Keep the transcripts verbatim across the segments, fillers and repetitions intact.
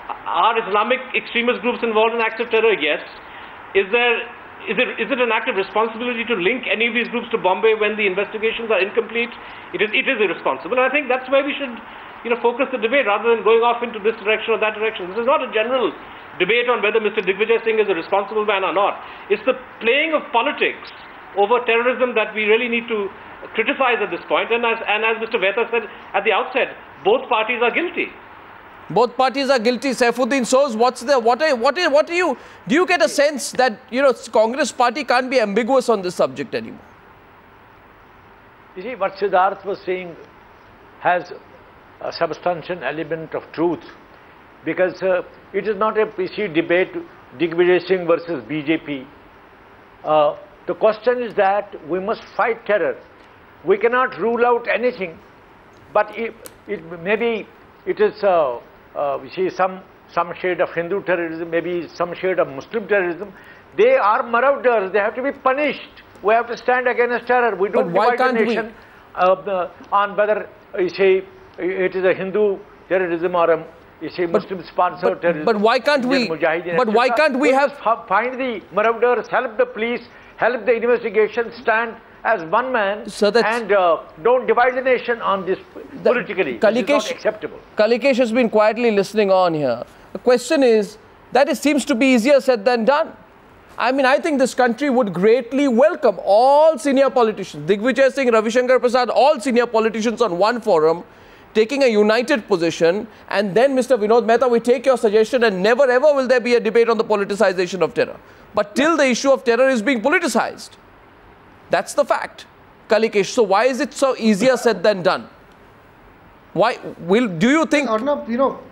Are Islamic extremist groups involved in acts of terror? Yes. Is there, is it, is it an act of responsibility to link any of these groups to Bombay when the investigations are incomplete? It is, it is irresponsible. And I think that's where we should, you know, focus the debate rather than going off into this direction or that direction. This is not a general debate on whether Mister Digvijay Singh is a responsible man or not. It's the playing of politics over terrorism that we really need to criticize at this point. And as, and as Mister Mehta said at the outset, both parties are guilty. Both parties are guilty. Saifuddin Soz, what's the, what are, what are, what are you, do you get a sense that, you know, Congress party can't be ambiguous on this subject anymore? You see, what Siddharth was saying has a substantial element of truth, because uh, it is not a P C debate, Digvijay Singh versus B J P. Uh, the question is that we must fight terror. We cannot rule out anything, but it, it maybe it is uh, uh, we see some some shade of Hindu terrorism, maybe some shade of Muslim terrorism. They are marauders. They have to be punished. We have to stand against terror. We don't divide the nation uh, on whether you say it is a Hindu terrorism or a you say Muslim-sponsored terrorism. But why can't we? But why can't we have find the marauders, help the police, help the investigation, stand as one man, so and uh, don't divide the nation on this politically. This is not acceptable. Kalikesh has been quietly listening on here. The question is that it seems to be easier said than done. I mean, I think this country would greatly welcome all senior politicians, Digvijay Singh, Ravi Shankar Prasad, all senior politicians on one forum, taking a united position, and then Mister Vinod Mehta, we take your suggestion and never ever will there be a debate on the politicization of terror. But till the issue of terror is being politicized. That's the fact, Kalikesh. So why is it so easier said than done? Why will, do you think... Arnab, you know...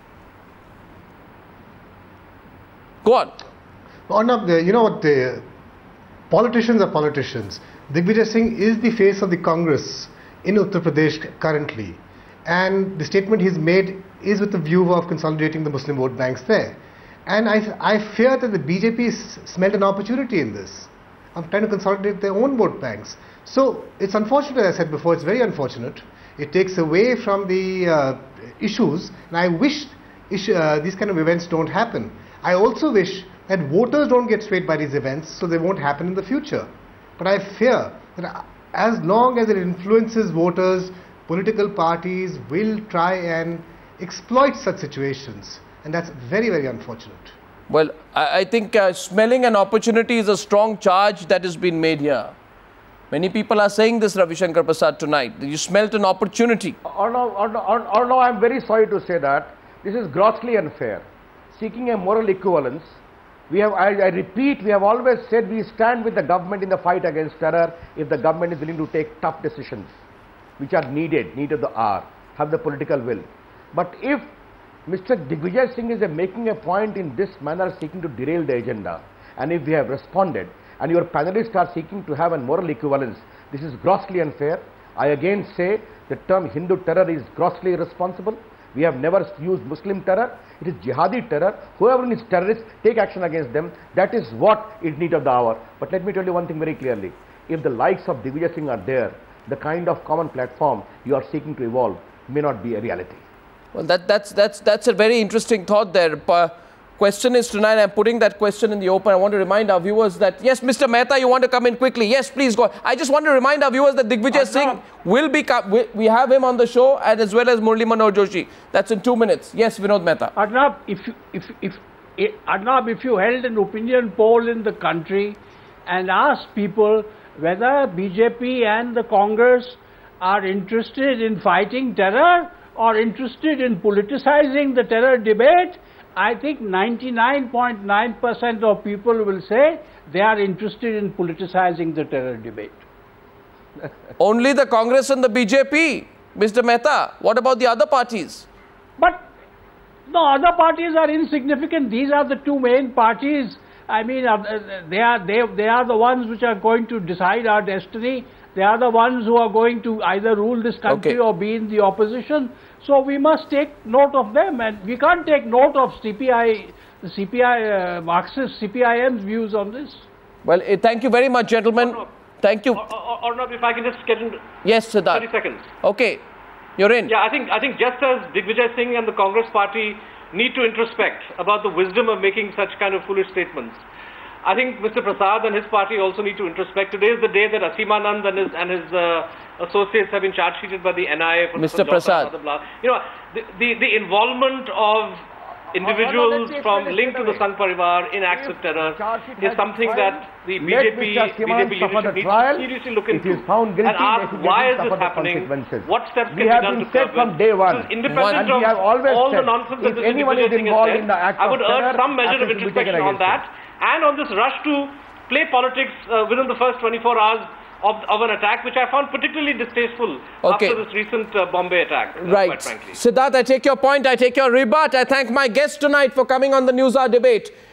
Go on. Arnab, you know what, the politicians are politicians. Digvijay Singh is the face of the Congress in Uttar Pradesh currently. And the statement he's made is with the view of consolidating the Muslim vote banks there. And I, I fear that the B J P smelled an opportunity in this, of trying to consolidate their own vote banks. So it's unfortunate, as I said before, it's very unfortunate. It takes away from the uh, issues, and I wish issue, uh, these kind of events don't happen. I also wish that voters don't get swayed by these events, so they won't happen in the future. But I fear that as long as it influences voters, political parties will try and exploit such situations, and that's very, very unfortunate. Well, I, I think uh, smelling an opportunity is a strong charge that has been made here. Many people are saying this, Ravi Shankar Prasad, tonight. You smelt an opportunity. Or no, or no, or no, I'm very sorry to say that. This is grossly unfair. Seeking a moral equivalence, we have, I, I repeat, we have always said we stand with the government in the fight against terror if the government is willing to take tough decisions, which are needed, need of the hour, have the political will. But if Mister Digvijay Singh is a making a point in this manner, seeking to derail the agenda, and if we have responded, and your panelists are seeking to have a moral equivalence, this is grossly unfair. I again say the term Hindu terror is grossly irresponsible. We have never used Muslim terror. It is jihadi terror. Whoever is terrorists, take action against them. That is what is need of the hour. But let me tell you one thing very clearly. If the likes of Digvijay Singh are there, the kind of common platform you are seeking to evolve may not be a reality. Well, that, that's, that's, that's a very interesting thought there. Pa question is tonight, I'm putting that question in the open. I want to remind our viewers that, yes, Mister Mehta, you want to come in quickly. Yes, please go. I just want to remind our viewers that Digvijay Singh will be, we, we have him on the show, and as well as Murli Manohar Joshi. That's in two minutes. Yes, Vinod Mehta. Arnab, if you, if, if, if, Arnab, if you held an opinion poll in the country and asked people whether B J P and the Congress are interested in fighting terror or interested in politicizing the terror debate, I think ninety-nine point nine percent of people will say they are interested in politicizing the terror debate. Only the Congress and the B J P, Mister Mehta. What about the other parties? But the other parties are insignificant. These are the two main parties. I mean, uh, they are they they are the ones which are going to decide our destiny. They are the ones who are going to either rule this country okay. or be in the opposition. So we must take note of them, and we can't take note of C P I, the C P I, uh, Marxist C P I M's views on this. Well, uh, thank you very much, gentlemen. Or, thank you. Or, or, or not, if I can just get in. Yes, Siddharth. thirty seconds. Okay, you're in. Yeah, I think I think just as Digvijay Singh and the Congress party need to introspect about the wisdom of making such kind of foolish statements. I think Mister Prasad and his party also need to introspect. Today is the day that Asimanand and his, and his uh, associates have been charge sheeted by the N I A for Mister Prasad. You know, the, the, the involvement of individuals from linked to the Sangh Parivar in acts of terror is something that the B J P, B J P leadership needs to seriously look into and ask why is this happening, what steps can be done to curb it. This is independent of all the nonsense that this individual thing has said. I would urge some measure of introspection on that and on this rush to play politics uh, within the first twenty-four hours Of, of an attack, which I found particularly distasteful okay. after this recent uh, Bombay attack, uh, right. quite frankly. Siddharth, I take your point, I take your rebut. I thank my guest tonight for coming on the News Hour debate.